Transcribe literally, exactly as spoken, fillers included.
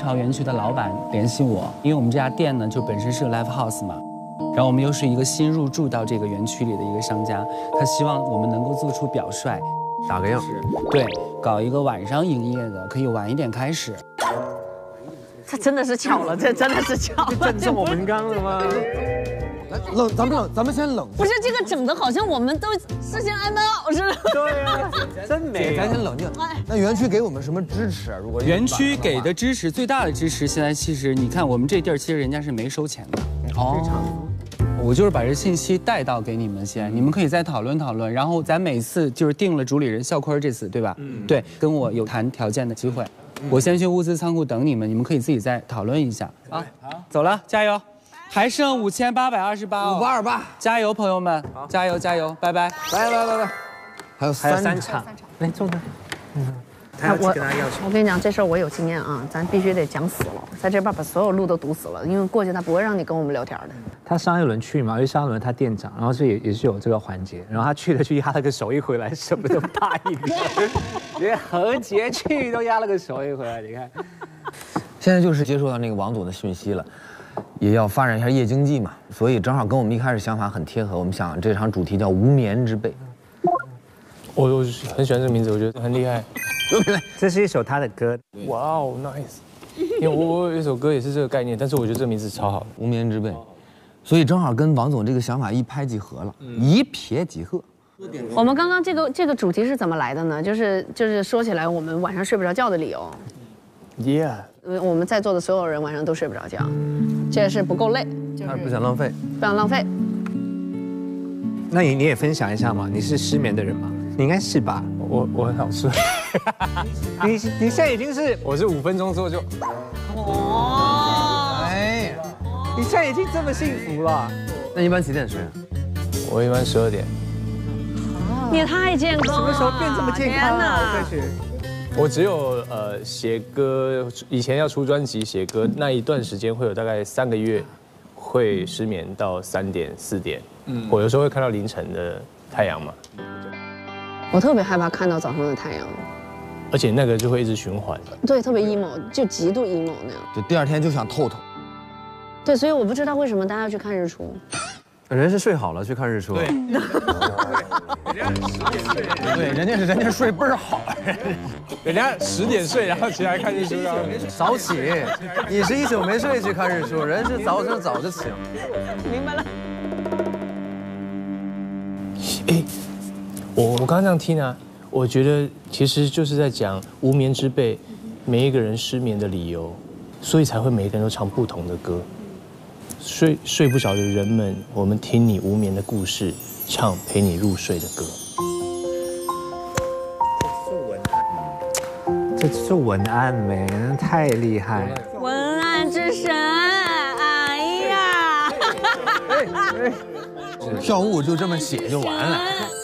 潮园区的老板联系我，因为我们这家店呢就本身是个 live house 嘛，然后我们又是一个新入驻到这个园区里的一个商家，他希望我们能够做出表率， 打个样， 对，搞一个晚上营业的，可以晚一点开始。 这真的是巧了，这真的是巧了， 正中我们刚了吗？ 来冷，咱们冷，咱们先冷。 不是这个整的好像我们都事先安排好似的。 对啊，真美。 咱先冷静。那园区给我们什么支持啊？如果园区给的支持最大的支持，现在其实你看我们这地儿，其实人家是没收钱的。哦。我就是把这信息带到给你们先，你们可以再讨论讨论。然后咱每次就是定了主理人孝坤这次，对吧？嗯。对，跟我有谈条件的机会。我先去物资仓库等你们，你们可以自己再讨论一下啊。好，走了，加油。还剩五千八百二十八， 五八二八， 加油，朋友们，加油加油，拜拜， 来来来来，还有三三场，来坐那。嗯， 我我跟你讲，这事儿我有经验啊，咱必须得讲死了，在这边把所有路都堵死了，因为过去他不会让你跟我们聊天的。 他上一轮去嘛，因为上一轮他店长，然后所以也是有这个环节，然后他去了去压了个手，一回来什么都答应了，连何洁去都压了个手，一回来你看。 现在就是接收到那个王总的讯息了。也要发展一下夜经济嘛，所以正好跟我们一开始想法很贴合。我们想这场主题叫无眠之辈。 我我很喜欢这个名字，我觉得很厉害。 这是一首他的歌。 哇哦 ，nice！ 因为我我有一首歌也是这个概念，但是我觉得这个名字超好的， 无眠之辈。所以正好跟王总这个想法一拍即合了，一瞥即合。 我们刚刚这个这个主题是怎么来的呢？就是就是说起来，我们晚上睡不着觉的理由。 Yeah。 我们在座的所有人晚上都睡不着觉，这是不够累， 就是不想浪费， 不想浪费。 那你你也分享一下嘛？你是失眠的人吗？你应该是吧？ 我我很好睡。 你你现在已经是， 我是五分钟之后就。 哦。 哎，你现在已经这么幸福了。 那一般几点睡？ 我一般十二点。 你也太健康了。 什么时候变这么健康了？这是。 我只有呃写歌，以前要出专辑写歌那一段时间会有大概三个月，会失眠到三点四点，嗯，我有时候会看到凌晨的太阳嘛。 我特别害怕看到早上的太阳， 而且那个就会一直循环。 对，特别 emo， 就极度 emo 那样。 就第二天就想透透。 对，所以我不知道为什么大家要去看日出。 人是睡好了去看日出。对。对，人家是人家睡倍儿好， 人家十点睡，然后起来看日出， 早起。你是一宿没睡去看日出，人是早上早就起了。 明白了。 哎，我我刚刚这样听啊，我觉得其实就是在讲无眠之辈，每一个人失眠的理由，所以才会每个人都唱不同的歌。睡睡不着的人们，我们听你无眠的故事，唱陪你入睡的歌。 这是文案没？太厉害！ 文案之神，哎呀！ 跳舞就这么写就完了。